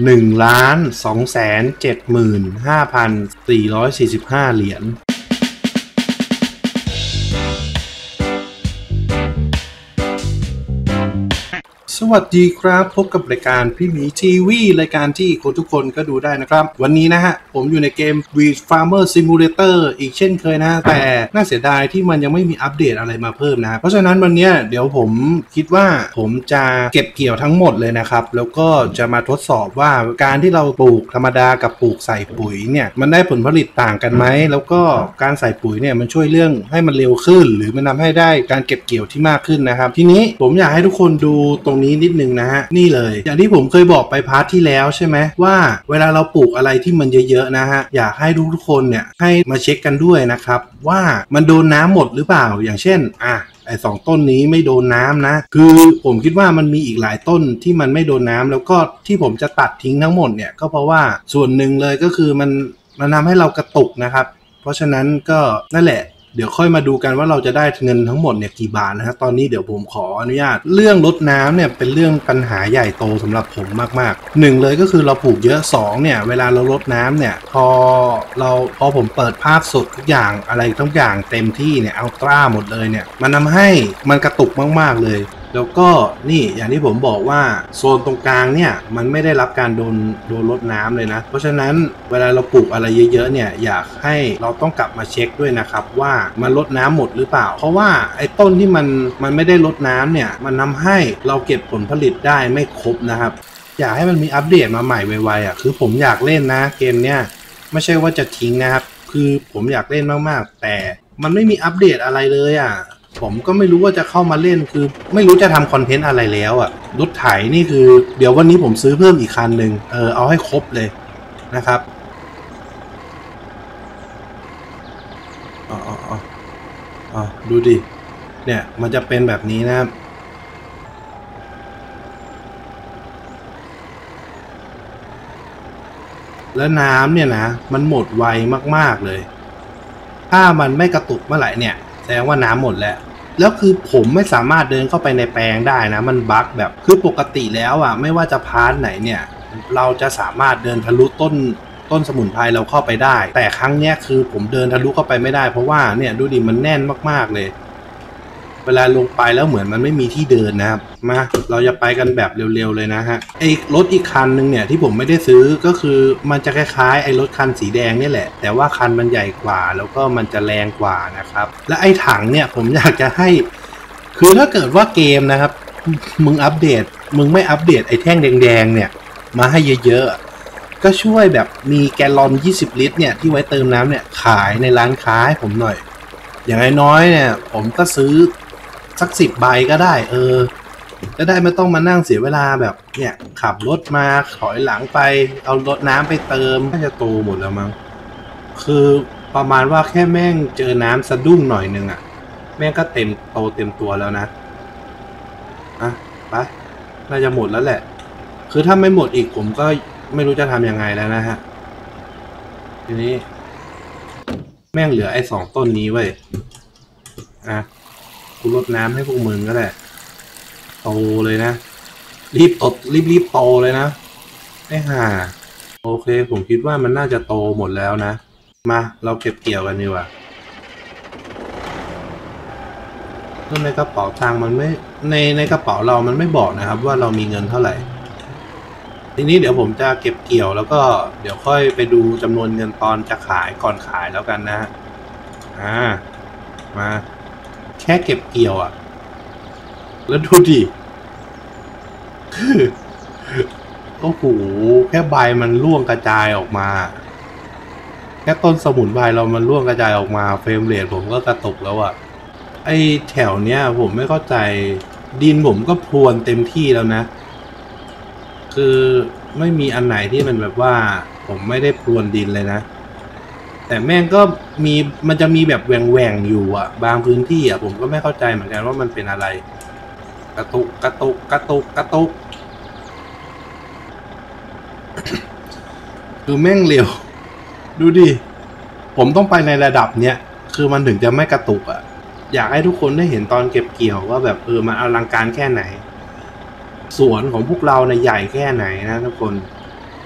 1,275,445 เหรียญสวัสดีครับพบกับรายการพี่หมีทีวีรายการที่คนทุกคนก็ดูได้นะครับวันนี้นะฮะผมอยู่ในเกม Wheat Farmer Simulator อีกเช่นเคยนะแต่น่าเสียดายที่มันยังไม่มีอัปเดตอะไรมาเพิ่มนะเพราะฉะนั้นวันนี้เดี๋ยวผมคิดว่าผมจะเก็บเกี่ยวทั้งหมดเลยนะครับแล้วก็จะมาทดสอบว่าการที่เราปลูกธรรมดากับปลูกใส่ปุ๋ยเนี่ยมันได้ผลผลิตต่างกันไหมแล้วก็การใส่ปุ๋ยเนี่ยมันช่วยเรื่องให้มันเร็วขึ้นหรือมันทำให้ได้การเก็บเกี่ยวที่มากขึ้นนะครับทีนี้ผมอยากให้ทุกคนดูตรงนี้นิดนึงนะฮะนี่เลยอย่างที่ผมเคยบอกไปพาร์ทที่แล้วใช่ไหมว่าเวลาเราปลูกอะไรที่มันเยอะๆนะฮะอยากให้ทุกคนเนี่ยให้มาเช็คกันด้วยนะครับว่ามันโดนน้ำหมดหรือเปล่าอย่างเช่นไอ้2ต้นนี้ไม่โดนน้ำนะคือผมคิดว่ามันมีอีกหลายต้นที่มันไม่โดนน้ำแล้วก็ที่ผมจะตัดทิ้งทั้งหมดเนี่ยก็เพราะว่าส่วนหนึ่งเลยก็คือมันทำให้เรากระตุกนะครับเพราะฉะนั้นก็นั่นแหละเดี๋ยวค่อยมาดูกันว่าเราจะได้เงินทั้งหมดเนี่ยกี่บาทนะฮะตอนนี้เดี๋ยวผมขออนุญาตเรื่องรดน้ำเนี่ยเป็นเรื่องปัญหาใหญ่โตสำหรับผมมากๆ1เลยก็คือเราปลูกเยอะ2เนี่ยเวลาเรารดน้ำเนี่ยพอผมเปิดภาพสดทุกอย่างอะไรทุกอย่างเต็มที่เนี่ยอัลตร้าหมดเลยเนี่ยมันทำให้มันกระตุกมากๆเลยแล้วก็นี่อย่างที่ผมบอกว่าโซนตรงกลางเนี่ยมันไม่ได้รับการโดนรดน้ำเลยนะเพราะฉะนั้นเวลาเราปลูกอะไรเยอะๆเนี่ยอยากให้เราต้องกลับมาเช็คด้วยนะครับว่ามันรดน้ำหมดหรือเปล่าเพราะว่าไอ้ต้นที่มันไม่ได้รดน้ำเนี่ยมันทำให้เราเก็บผลผลิตได้ไม่ครบนะครับอยากให้มันมีอัปเดตมาใหม่ไวๆคือผมอยากเล่นนะเกมเนี่ยไม่ใช่ว่าจะทิ้งนะครับคือผมอยากเล่นมากๆแต่มันไม่มีอัปเดตอะไรเลยผมก็ไม่รู้ว่าจะเข้ามาเล่นคือไม่รู้จะทำคอนเทนต์อะไรแล้วรถไถนี่คือเดี๋ยววันนี้ผมซื้อเพิ่มอีกคันหนึ่งเอาให้ครบเลยนะครับดูดิเนี่ยมันจะเป็นแบบนี้นะครับแล้วน้ำเนี่ยนะมันหมดไวมากๆเลยถ้ามันไม่กระตุกเมื่อไหร่เนี่ยแสดงว่าน้ำหมดแล้วคือผมไม่สามารถเดินเข้าไปในแปลงได้นะมันบั๊กแบบคือปกติแล้วไม่ว่าจะพาร์ทไหนเนี่ยเราจะสามารถเดินทะลุต้นสมุนไพรเราเข้าไปได้แต่ครั้งนี้คือผมเดินทะลุเข้าไปไม่ได้เพราะว่าเนี่ยดูดิมันแน่นมากๆเลยเวลาลงไปแล้วเหมือนมันไม่มีที่เดินนะครับมาเราจะไปกันแบบเร็วๆเลยนะฮะไอ้รถอีกคันนึงเนี่ยที่ผมไม่ได้ซื้อก็คือมันจะคล้ายๆไอ้รถคันสีแดงนี่แหละแต่ว่าคันมันใหญ่กว่าแล้วก็มันจะแรงกว่านะครับและไอ้ถังเนี่ยผมอยากจะให้คือถ้าเกิดว่าเกมนะครับมึงไม่อัปเดตไอ้แท่งแดงๆเนี่ยมาให้เยอะๆก็ช่วยแบบมีแกลลอน20ลิตรเนี่ยที่ไว้เติมน้ำเนี่ยขายในร้านค้าให้ผมหน่อยอย่างน้อยๆเนี่ยผมก็ซื้อสัก10ใบก็ได้จะได้ไม่ต้องมานั่งเสียเวลาแบบเนี่ยขับรถมาถอยหลังไปเอารถน้ำไปเติมน่าจะโตหมดแล้วมั้งคือประมาณว่าแค่แม่งเจอน้ำสะดุ้งหน่อยนึงแม่งก็เต็มตัวแล้วนะไปน่าจะหมดแล้วแหละคือถ้าไม่หมดอีกผมก็ไม่รู้จะทำยังไงแล้วนะฮะทีนี้แม่งเหลือไอ้2ต้นนี้เว้ยกูรดน้ำให้พวกมึงก็ได้โตเลยนะรีบโตเลยนะโอเคผมคิดว่ามันน่าจะโตหมดแล้วนะมาเราเก็บเกี่ยวกันดีกว่าในกระเป๋าตังค์มันไม่ในกระเป๋าเรามันไม่บอกนะครับว่าเรามีเงินเท่าไหร่ทีนี้เดี๋ยวผมจะเก็บเกี่ยวแล้วก็เดี๋ยวค่อยไปดูจำนวนเงินตอนจะขายก่อนขายแล้วกันนะมาแค่เก็บเกี่ยวแล้วดูดิโอ้โหแค่ใบมันร่วงกระจายออกมาแค่ต้นสมุนไพรเรามันร่วงกระจายออกมาเฟรมเรทผมก็กระตุกแล้วไอ้แถวเนี้ยผมไม่เข้าใจดินผมก็พรวนเต็มที่แล้วนะคือไม่มีอันไหนที่มันแบบว่าผมไม่ได้พรวนดินเลยนะแต่แม่งก็มันจะมีแบบแหว่งอยู่บางพื้นที่ผมก็ไม่เข้าใจเหมือนกันว่ามันเป็นอะไรกระตุกคือแม่งเร็วดูดิผมต้องไปในระดับเนี้ยคือมันถึงจะไม่กระตุกอยากให้ทุกคนได้เห็นตอนเก็บเกี่ยวว่าแบบมันอลังการแค่ไหนสวนของพวกเราใหญ่แค่ไหนนะทุกคน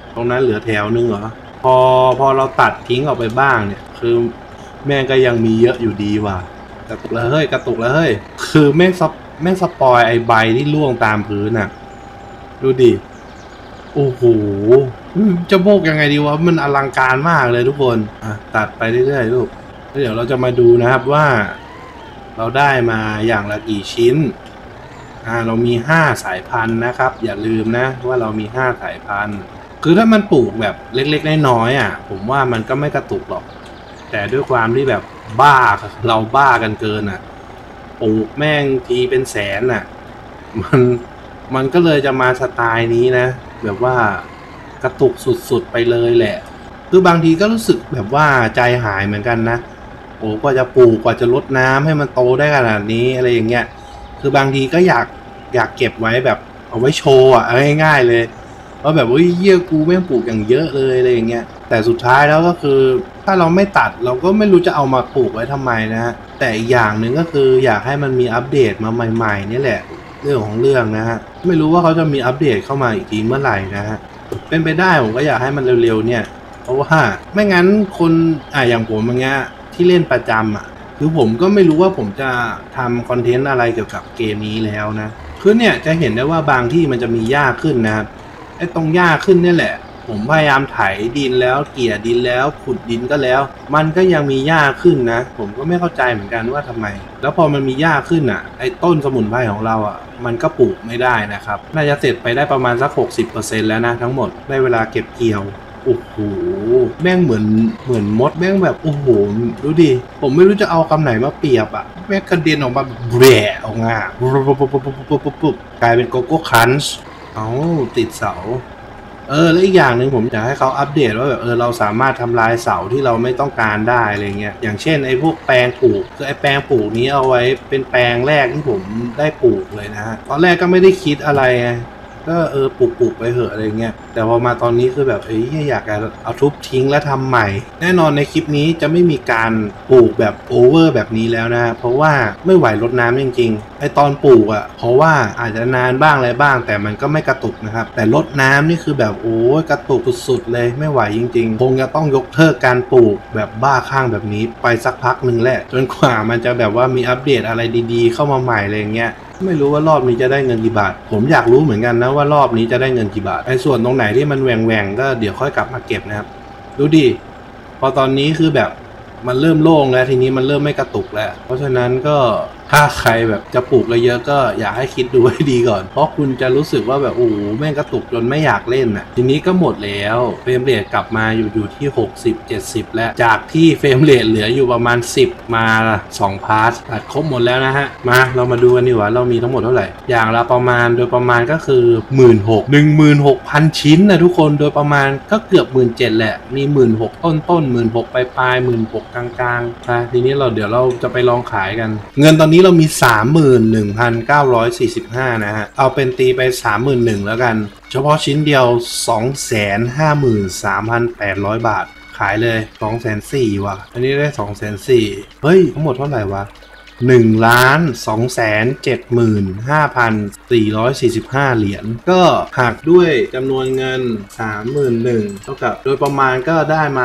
ตรงนั้นเหลือแถวนึงเหรอพอเราตัดทิ้งออกไปบ้างเนี่ยคือแม่งก็ยังมีเยอะอยู่ดีว่ะกระตุกแล้วเฮ้ยกระตุกแล้วเฮ้ยคือแม่งสปอยไอใบที่ล่วงตามพื้นน่ะดูดิโอ้โหจะโบกยังไงดีวะมันอลังการมากเลยทุกคนตัดไปเรื่อยๆลูกแล้วเดี๋ยวเราจะมาดูนะครับว่าเราได้มาอย่างละกี่ชิ้นเรามี5 สายพันธุ์นะครับอย่าลืมนะว่าเรามี5 สายพันธุ์คือถ้ามันปลูกแบบเล็กๆน้อยๆผมว่ามันก็ไม่กระตุกหรอกแต่ด้วยความที่แบบบ้าเราบ้ากันเกินปลูกแม่งทีเป็นแสนมันก็เลยจะมาสไตล์นี้นะแบบว่ากระตุกสุดๆไปเลยแหละคือบางทีก็รู้สึกแบบว่าใจหายเหมือนกันนะกว่าจะปลูกกว่าจะรดน้ำให้มันโตได้ขนาดนี้อะไรอย่างเงี้ยคือบางทีก็อยากเก็บไว้แบบเอาไว้โชว์ง่ายๆเลยว่าแบบเยี่ยกูแม่งปลูกอย่างเยอะเลยอะไรอย่างเงี้ยแต่สุดท้ายแล้วก็คือถ้าเราไม่ตัดเราก็ไม่รู้จะเอามาปลูกไว้ทำไมนะฮะแต่อีกอย่างหนึ่งก็คืออยากให้มันมีอัปเดตมาใหม่ๆนี่แหละเรื่องของเรื่องนะฮะไม่รู้ว่าเขาจะมีอัปเดตเข้ามาอีกทีเมื่อไหร่นะฮะเป็นไปได้ผมก็อยากให้มันเร็วๆเนี่ยเพราะว่าไม่งั้นคนอย่างผมอย่างเงี้ยที่เล่นประจำคือผมก็ไม่รู้ว่าผมจะทำคอนเทนต์อะไรเกี่ยวกับเกมนี้แล้วนะคือเนี่ยจะเห็นได้ว่าบางที่มันจะมีหญ้าขึ้นนะครับไอ้ตรงหญ้าขึ้นนี่แหละผมพยายามไถดินแล้วเกี่ยดินแล้วขุดดินก็แล้วมันก็ยังมีหญ้าขึ้นนะผมก็ไม่เข้าใจเหมือนกันว่าทำไมแล้วพอมันมีหญ้าขึ้นไอ้ต้นสมุนไพรของเรามันก็ปลูกไม่ได้นะครับน่าจะเสร็จไปได้ประมาณสัก 60% แล้วนะทั้งหมดได้เวลาเก็บเกี่ยวโอ้โหแม่งเหมือนมดแม่งแบบโอ้โหดูดิผมไม่รู้จะเอาคำไหนมาเปรียบแม่งกระเด็นออกมาแบะออกมากลายเป็นโกโก้คันช์ติดเสาแล้วอีกอย่างหนึ่งผมอยากให้เขาอัปเดตว่าแบบเราสามารถทำลายเสาที่เราไม่ต้องการได้อะไรเงี้ยอย่างเช่นไอ้พวกแปลงปลูกคือไอ้แปลงปลูกนี้เอาไว้เป็นแปลงแรกที่ผมได้ปลูกเลยนะฮะตอนแรกก็ไม่ได้คิดอะไรก็ปลูกไปเหอะอะไรเงี้ยแต่พอมาตอนนี้คือแบบอยากจะเอาทุบทิ้งแล้วทำใหม่แน่นอนในคลิปนี้จะไม่มีการปลูกแบบโอเวอร์แบบนี้แล้วนะเพราะว่าไม่ไหวรดน้ำจริงๆไอตอนปลูกเพราะว่าอาจจะนานบ้างอะไรบ้างแต่มันก็ไม่กระตุกนะครับแต่รดน้ำนี่คือแบบกระตุกสุดๆเลยไม่ไหวจริงๆคงจะต้องยกเลิกการปลูกแบบบ้าคลั่งแบบนี้ไปสักพักหนึ่งแหละจนกว่ามันจะแบบว่ามีอัปเดตอะไรดีๆเข้ามาใหม่อะไรเงี้ยไม่รู้ว่ารอบนี้จะได้เงินกี่บาทผมอยากรู้เหมือนกันนะว่ารอบนี้จะได้เงินกี่บาทไอ้ส่วนตรงไหนที่มันแหว่งก็เดี๋ยวค่อยกลับมาเก็บนะครับดูดิพอตอนนี้คือแบบมันเริ่มโล่งแล้วทีนี้มันเริ่มไม่กระตุกแล้วเพราะฉะนั้นก็ถ้าใครแบบจะปลูกเยอะก็อยากให้คิดดูให้ดีก่อนเพราะคุณจะรู้สึกว่าแบบแม่งกระตุกจนไม่อยากเล่นทีนี้ก็หมดแล้วเฟรมเรทกลับมาอยู่ที่60-70แล้วจากที่เฟรมเรทเหลืออยู่ประมาณ10มา2พาร์ทตัดครบหมดแล้วนะฮะมาเรามาดูกันดีกว่าเรามีทั้งหมดเท่าไหร่อย่างละประมาณโดยประมาณก็คือ 16,000 ชิ้นนะทุกคนโดยประมาณก็เกือบ 17,000 แหละมี 16,000 ต้น 16,000 ปลาย 16,000 กลางๆทีนี้เดี๋ยวเราจะไปลองขายกันเงินตอนนี้เรามี 31,945 นะฮะเอาเป็นตีไป 31,000 แล้วกันเฉพาะชิ้นเดียว 253,800 บาทขายเลย 240,000 ว่ะอันนี้ได้ 240,000 เฮ้ยทั้งหมดเท่าไหร่วะ 1,275,445 เหรียญก็หักด้วยจำนวนเงิน 31,000 เท่ากับโดยประมาณก็ได้มา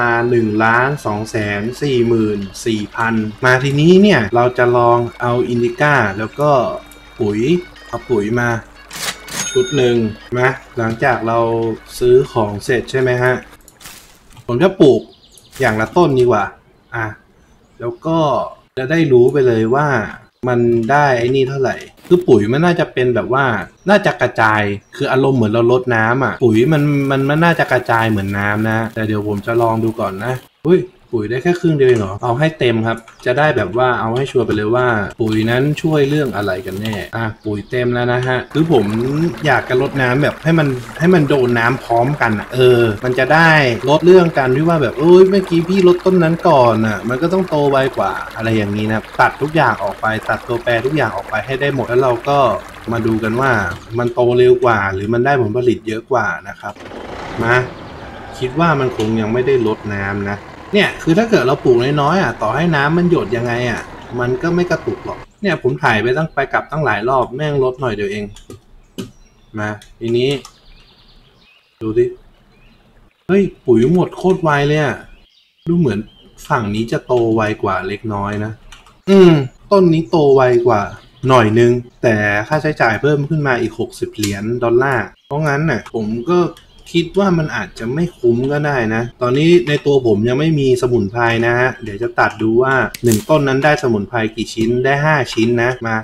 1,244,000 มาทีนี้เนี่ยเราจะลองเอาอินดิก้าแล้วก็เอาปุ๋ยมาชุดหนึ่งนะหลังจากเราซื้อของเสร็จใช่ไหมฮะผมจะปลูกอย่างละต้นดีกว่าแล้วก็จะได้รู้ไปเลยว่ามันได้ไอ้นี่เท่าไหร่คือปุ๋ยมันน่าจะเป็นแบบว่าน่าจะกระจายคืออารมณ์เหมือนเราลดน้ำปุ๋ยมันน่าจะกระจายเหมือนน้ำนะแต่เดี๋ยวผมจะลองดูก่อนนะปุ๋ยได้แค่ครึ่งเดียวเองเหรอเอาให้เต็มครับจะได้แบบว่าเอาให้ชัวร์ไปเลยว่าปุ๋ยนั้นช่วยเรื่องอะไรกันแน่ปุ๋ยเต็มแล้วนะฮะคือผมอยากจะลดน้ำแบบให้มันโดนน้ำพร้อมกันมันจะได้ลดเรื่องกันที่ว่าแบบเมื่อกี้พี่ลดต้นนั้นก่อนมันก็ต้องโตไวกว่าอะไรอย่างนี้นะตัดทุกอย่างออกไปตัดตัวแปรทุกอย่างออกไปให้ได้หมดแล้วเราก็มาดูกันว่ามันโตเร็วกว่าหรือมันได้ผลผลิตเยอะกว่านะครับมาคิดว่ามันคงยังไม่ได้ลดน้ำนะเนี่ยคือถ้าเกิดเราปลูกน้อยๆต่อให้น้ำมันหยดยังไงมันก็ไม่กระตุกหรอกเนี่ยผมถ่ายไปกลับตั้งหลายรอบแม่งลดหน่อยเดียวเองมาทีนี้ดูดิเฮ้ยปุ๋ยหมดโคตรไวเลยอะดูเหมือนฝั่งนี้จะโตไวกว่าเล็กน้อยนะต้นนี้โตไวกว่าหน่อยนึงแต่ค่าใช้จ่ายเพิ่มขึ้นมาอีก$60 เพราะงั้นน่ะผมก็คิดว่ามันอาจจะไม่คุ้มก็ได้นะตอนนี้ในตัวผมยังไม่มีสมุนไพรนะฮะเดี๋ยวจะตัดดูว่า1ต้นนั้นได้สมุนไพรกี่ชิ้นได้5ชิ้นนะมา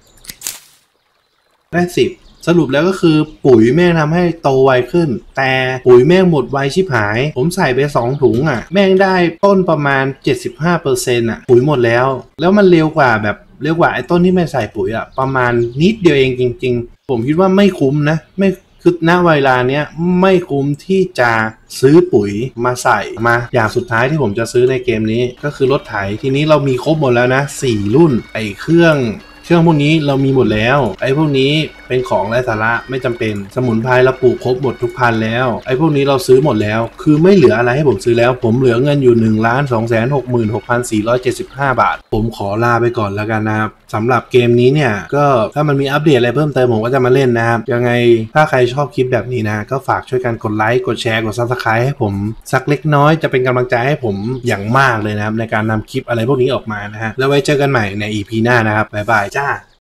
ได้10สรุปแล้วก็คือปุ๋ยแม่งทำให้โตไวขึ้นแต่ปุ๋ยแม่งหมดไวชิบหายผมใส่ไป2ถุงอ่ะแม่งได้ต้นประมาณ 75% อ่ะปุ๋ยหมดแล้วมันเร็วกว่าไอ้ต้นที่ไม่ใส่ปุ๋ยอ่ะประมาณนิดเดียวเองจริงๆผมคิดว่าไม่คุ้มนะไม่คือณเวลาเนี้ยไม่คุ้มที่จะซื้อปุ๋ยมาใส่มาอย่างสุดท้ายที่ผมจะซื้อในเกมนี้ก็คือรถไถทีนี้เรามีครบหมดแล้วนะ4รุ่นไอ้เครื่องพวกนี้เรามีหมดแล้วไอ้พวกนี้เป็นของไร้สาระไม่จำเป็นสมุนไพรเราปลูกครบหมดทุกพันแล้วไอ้พวกนี้เราซื้อหมดแล้วคือไม่เหลืออะไรให้ผมซื้อแล้วผมเหลือเงินอยู่1,266,475 บาทผมขอลาไปก่อนแล้วกันนะครับสำหรับเกมนี้เนี่ยก็ถ้ามันมีอัปเดตอะไรเพิ่มเติมผมก็จะมาเล่นนะครับยังไงถ้าใครชอบคลิปแบบนี้นะก็ฝากช่วยกันกดไลค์กดแชร์กด Subscribe ให้ผมสักเล็กน้อยจะเป็นกำลังใจให้ผมอย่างมากเลยนะครับในการนำคลิปอะไรพวกนี้ออกมานะฮะแล้วไว้เจอกันใหม่ใน EP หน้านะครับบ๊ายบายจ้า